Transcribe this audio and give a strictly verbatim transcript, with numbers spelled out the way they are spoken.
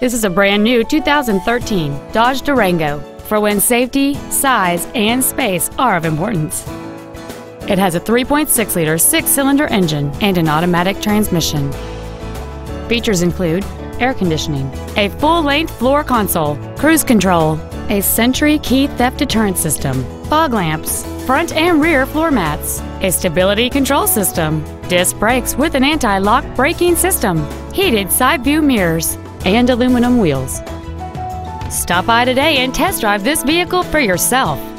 This is a brand new two thousand thirteen Dodge Durango for when safety, size, and space are of importance. It has a three point six liter six-cylinder engine and an automatic transmission. Features include air conditioning, a full-length floor console, cruise control, a Sentry key theft deterrent system, fog lamps, front and rear floor mats, a stability control system, disc brakes with an anti-lock braking system, heated side view mirrors, and aluminum wheels. Stop by today and test drive this vehicle for yourself.